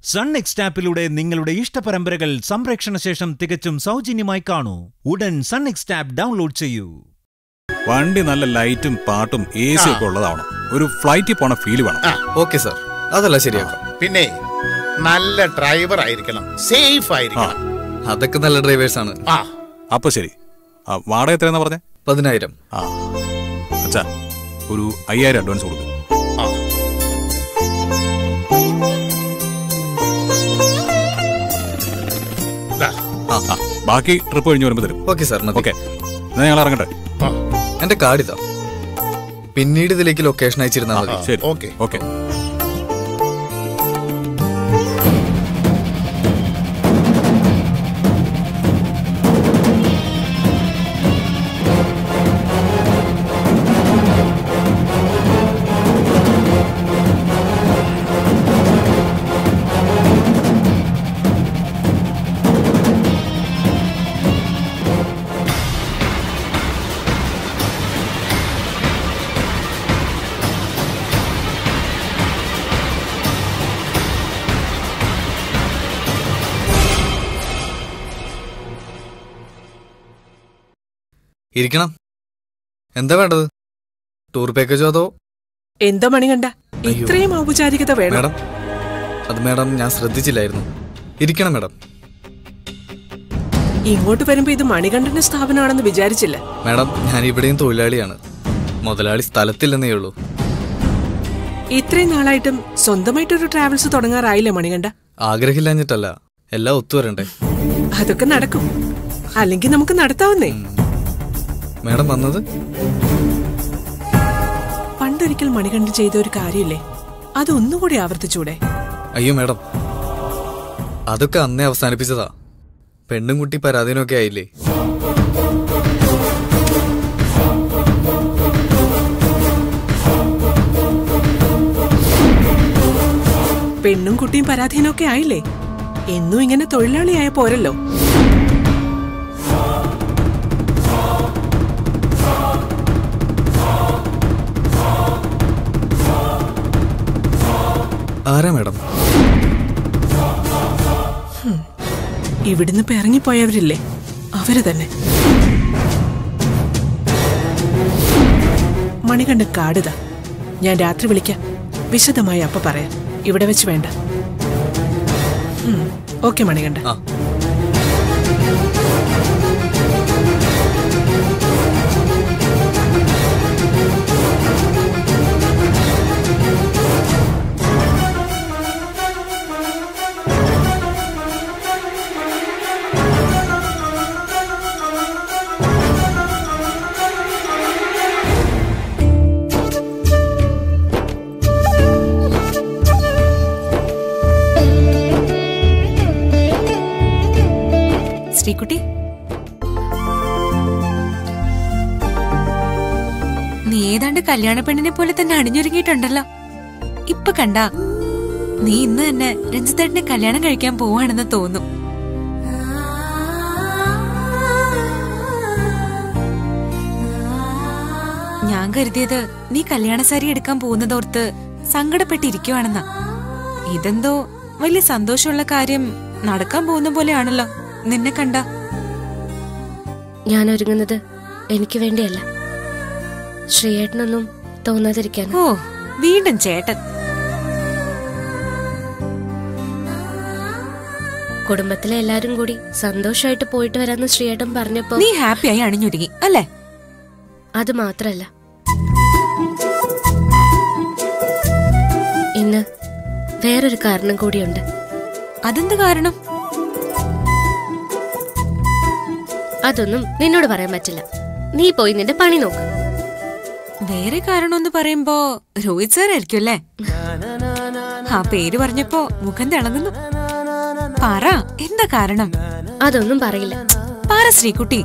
Sun next ആപ്പിലൂടെ നിങ്ങളുടെ ഇഷ്ടപരമ്പരകൾ സംപ്രേക്ഷണ ശേഷം തികച്ചും സൗജന്യമായി കാണൂ. ഉടൻ സൺ നെക്സ്റ്റ് ആപ്പ് ഡൗൺലോഡ് ചെയ്യൂ. വണ്ടി നല്ല ലൈറ്റും പാട്ടും AC ഒക്കെ ഉള്ളതാണ്. ഒരു ഫ്ലൈറ്റിൽ പോണ ഫീൽ വേണം. ഓക്കെ സാർ, അതല്ല ശരിയാക്കാം. പിന്നെ നല്ല ഡ്രൈവർ ആയിരിക്കണം, സേഫ് ആയിരിക്കണം. അതൊക്കെ നല്ല ഡ്രൈവേഴ്സ് ആണ്. അപ്പൊ ശരി, വാടക എത്രയാ പറഞ്ഞേ? 10,000. അച്ഛാ, ഒരു 5,000 അഡ്വാൻസ് കൊടുക്കും. ബാക്കി ട്രിപ്പ് കഴിഞ്ഞ് വരുമ്പോ തരും. Okay sir. ഓക്കെ, ഞങ്ങൾ ഇറങ്ങട്ടെ. എന്റെ കാർഡ് ഇതാ, പിന്നീട് ഇതിലേക്ക് ലൊക്കേഷൻ അയച്ചിരുന്നാൽ മതി. ശരി, ഓക്കെ. ഇരിക്കണം. എന്താ വേണ്ടത്? ടൂർ പാക്കേജോ അതോ? എന്താ മണികണ്ഠ, ഇത്രയും ഔപചാരികത വേണം? മാഡം, അത് മാഡം ഞാൻ ശ്രദ്ധിച്ചില്ലായിരുന്നു. ഇരിക്കണം മാഡം. ഇങ്ങോട്ട് വരുമ്പോ ഇത് മണികണ്ഠന്റെ സ്ഥാപനമാണെന്ന് വിചാരിച്ചില്ല. മാഡം, ഞാൻ ഇവിടെയും തൊഴിലാളിയാണ്. മുതലാളി സ്ഥലത്തില്ലെന്നേ ഉള്ളൂ. ഇത്രയും നാളായിട്ടും സ്വന്തമായിട്ടൊരു ട്രാവൽസ് തുടങ്ങാറായില്ലേ മണികണ്ഠ? ആഗ്രഹമില്ലാഞ്ഞിട്ടല്ല, എല്ലാം ഒത്തുവരണ്ടേ. അതൊക്കെ നടക്കും, അല്ലെങ്കിൽ നമുക്ക് നടത്താവുന്നേ. മാഡം വന്നത് പണ്ടൊരിക്കൽ മണികണ്ഠൻ ചെയ്ത ഒരു കാര്യമില്ലേ, അതൊന്നുകൂടി ആവർത്തിച്ചൂടെ? അയ്യോ മാഡം, അതൊക്കെ അന്നേ അവസാനിപ്പിച്ചതാ. പെണ്ണും കുട്ടി പരാധീനമൊക്കെ ആയില്ലേ. പെണ്ണും കുട്ടിയും പരാധീനമൊക്കെ ആയില്ലേ, എന്നും ഇങ്ങനെ തൊഴിലാളിയായ പോരല്ലോ. ആരാ മാഡം? ഇവിടുന്ന് ഇറങ്ങിപ്പോയവരില്ലേ, അവര് തന്നെ. മണികണ്ഠൻ കാടുതാ, ഞാൻ രാത്രി വിളിക്കാം. വിശദമായി അപ്പ പറയാം, ഇവിടെ വെച്ച് വേണ്ട. ഓക്കെ മണികണ്ഠൻ. ശ്രീകുട്ടി, നീ ഏതാണ്ട് കല്യാണ പെണ്ണിനെ പോലെ തന്നെ അണിഞ്ഞൊരുങ്ങിയിട്ടുണ്ടല്ലോ. ഇപ്പൊ കണ്ടാ നീ ഇന്ന് തന്നെ രഞ്ജിത്തേട്ടനെ കല്യാണം കഴിക്കാൻ പോവാണെന്ന് തോന്നും. ഞാൻ കരുതിയത് നീ കല്യാണ സാരി എടുക്കാൻ പോകുന്നതോർത്ത് സങ്കടപ്പെട്ടിരിക്കുവാണെന്നാ. ഇതെന്തോ വലിയ സന്തോഷമുള്ള കാര്യം നടക്കാൻ പോകുന്ന പോലെയാണല്ലോ നിന്നെ കണ്ട. ഞാൻ ഒരുങ്ങുന്നത് എനിക്ക് വേണ്ടിയല്ല, ശ്രീയേട്ടനൊന്നും തോന്നാതിരിക്കാൻ. ഓ, വീണ്ടും ചേട്ടൻ. കുടുംബത്തിലെ എല്ലാരും കൂടി സന്തോഷമായിട്ട് പോയിട്ട് വരാന്ന് ശ്രീയേട്ടൻ പറഞ്ഞപ്പോ നീ ഹാപ്പിയായി അണിഞ്ഞൊരുങ്ങി അല്ലേ? അത് മാത്രല്ല, ഇന്ന് വേറൊരു കാരണം കൂടിയുണ്ട്. അതെന്ത് കാരണം? അതൊന്നും നിന്നോട് പറയാൻ പറ്റില്ല. നീ പോയി നിന്റെ പണി നോക്ക്. വേറെ കാരണമൊന്ന് പറയുമ്പോ രോഹിത് സാർ ആയിരിക്കും അല്ലേ? ആ പേര് പറഞ്ഞപ്പോ മുഖം തിളങ്ങുന്നു. പറ, എന്താ കാരണം? അതൊന്നും പറയില്ല. പറ ശ്രീകുട്ടി.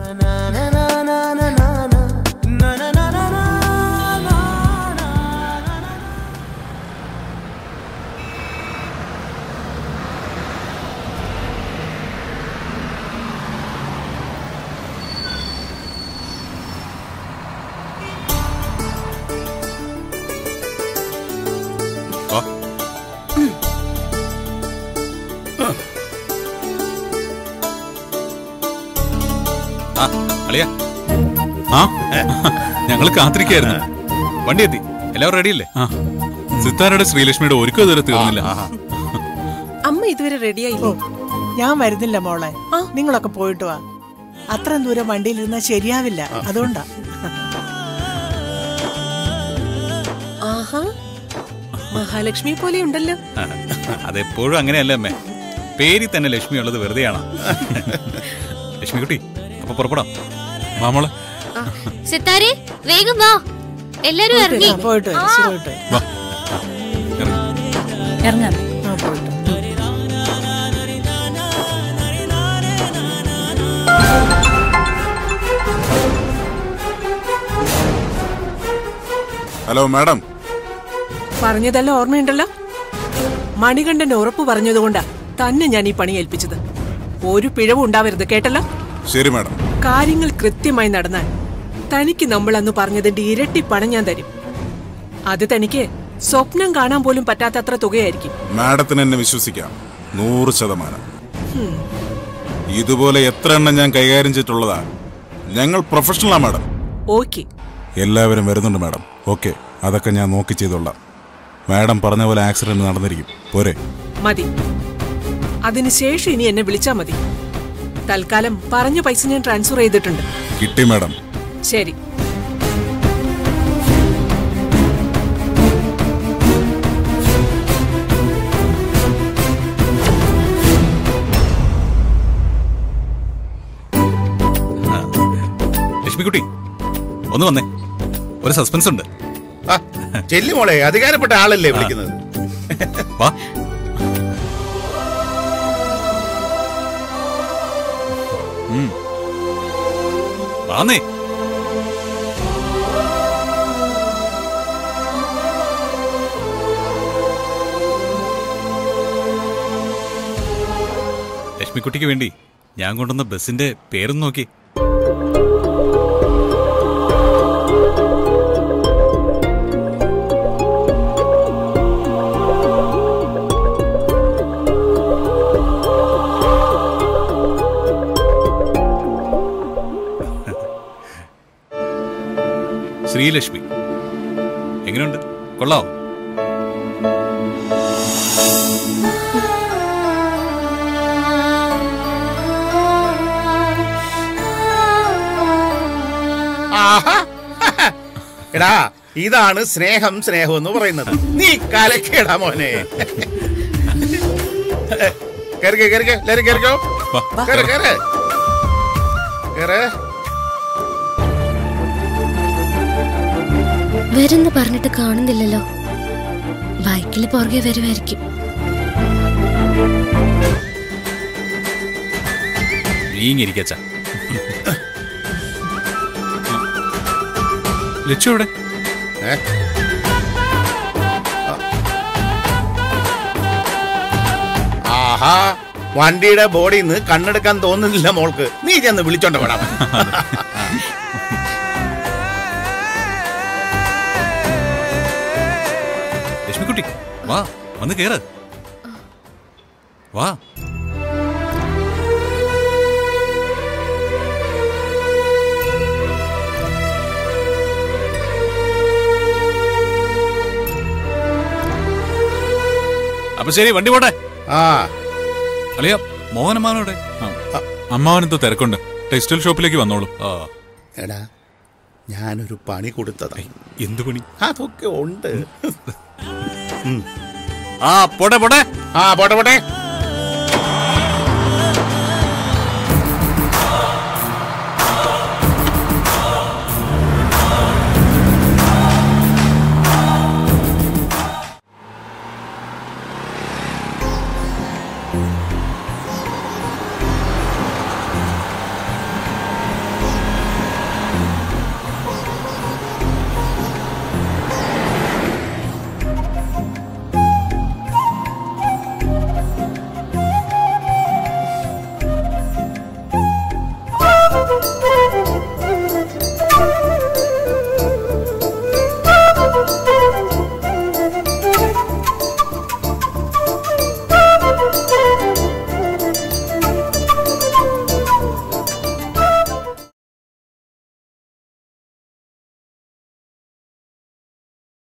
അളിയ ഞങ്ങൾ കാത്തിരിക്കായിരുന്നു. വണ്ടി എത്തി, എല്ലാവരും റെഡിയല്ലേ? സിത്താരയുടെ ശ്രീലക്ഷ്മിയുടെ ഒരുക്കം ഇതുവരെ തീർന്നില്ല. അമ്മ ഇതുവരെ റെഡിയായില്ലേ? ഞാൻ വരുന്നില്ല മോളെ, നിങ്ങളൊക്കെ പോയിട്ട് വാ. അത്രയും ദൂരം വണ്ടിയിലിരുന്നാ ശരിയാവില്ല, അതുകൊണ്ടാ. ആഹാ, മഹാലക്ഷ്മി പോലെ ഉണ്ടല്ലോ. അതെപ്പോഴും അങ്ങനെയല്ലേ അമ്മേ, പേരിൽ തന്നെ ലക്ഷ്മി ഉള്ളത് വെറുതെയാണോ? ലക്ഷ്മിക്കുട്ടി, അപ്പൊ പുറപ്പെടാം. മാമോളെ സിത്താരെ വേഗം വാ, എല്ലാരും ഇറങ്ങി. പോയിട്ട് ഇറങ്ങാം. Hello madam. പറഞ്ഞതെല്ലാം ഓർമ്മയുണ്ടല്ലോ. മണികണ്ഠൻ ഉറപ്പ് പറഞ്ഞതുകൊണ്ടാ തന്നെ ഞാൻ ഈ പണി ഏൽപ്പിച്ചത്. ഒരു പിഴവും ഉണ്ടാവരുത്, കേട്ടല്ലോ? ശരി മാഡം. കാര്യങ്ങൾ കൃത്യമായി നടന്നാൽ തനിക്ക് നമ്മൾ അന്ന് പറഞ്ഞതിന്റെ ഇരട്ടി പണം ഞാൻ തരും. അത് തനിക്ക് സ്വപ്നം കാണാൻ പോലും പറ്റാത്തത്ര തുകയായിരിക്കും. മാഡത്തിന് എന്നെ വിശ്വസിക്കാം, 100%. ഇതുപോലെ എത്ര എണ്ണം ഞാൻ കൈകാര്യം ചെയ്തിട്ടുള്ളതാ. ഞങ്ങൾ പ്രൊഫഷണലാ മാഡം. ഓക്കെ, എല്ലാവരും വരുന്നുണ്ട് മാഡം. ഓക്കെ, അതൊക്കെ ഞാൻ നോക്കി ചെയ്തോളാം. മാഡം പറഞ്ഞ പോലെ ആക്സിഡന്റ് നടന്നിരിക്കും, പോരെ? മതി. അതിനുശേഷം ഇനി എന്നെ വിളിച്ചാ മതി. തൽക്കാലം പറഞ്ഞ പൈസ ഞാൻ ട്രാൻസ്ഫർ ചെയ്തിട്ടുണ്ട്. കിട്ടി മാഡം. ശരി. ലക്ഷ്മിക്കുട്ടി, ഒന്ന് വന്നേ, ഒരു സസ്പെൻസ് ഉണ്ട്. ചെല്ലുമോളെ, അധികാരപ്പെട്ട ആളല്ലേ വിളിക്കുന്നത്. വാ. വാന്നേ. ലക്ഷ്മിക്കുട്ടിക്ക് വേണ്ടി ഞാൻ കൊണ്ടുവന്ന ബസിന്റെ പേരൊന്ന് നോക്കി. ശ്രീലക്ഷ്മി എങ്ങനെയുണ്ട്? കൊള്ളാവോ? എടാ, ഇതാണ് സ്നേഹം എന്ന് പറയുന്നത്. നീ കലക്കേടാ മോനെ. വരുന്ന് പറഞ്ഞിട്ട് കാണുന്നില്ലല്ലോ. ബൈക്കിൽ പുറകെ വരുമായിരിക്കും. നീങ്ങിരിക്കച്ച. ലക്ഷ്യം എവിടെ? ആഹാ, വണ്ടിയുടെ ബോഡിന്ന് കണ്ണെടുക്കാൻ തോന്നുന്നില്ല മോൾക്ക്. നീ ചെന്ന് വിളിച്ചോണ്ട് വേണം. ലക്ഷ്മിക്കുട്ടി, വാ, വന്ന് കേറ്. വാ. അപ്പൊ ശരി, വണ്ടി പോട്ടെ. അളിയ, മോഹനമ്മാവനോടെ? അമ്മാവനെന്തോ തിരക്കുണ്ട്, ടെക്സ്റ്റൈൽ ഷോപ്പിലേക്ക് വന്നോളൂ. എടാ, ഞാനൊരു പണി കൊടുത്തതാ. എന്ത് പണി? അതൊക്കെ ഉണ്ട്. പോട്ടെ പോട്ടെ. പോട്ടെ പോട്ടെ.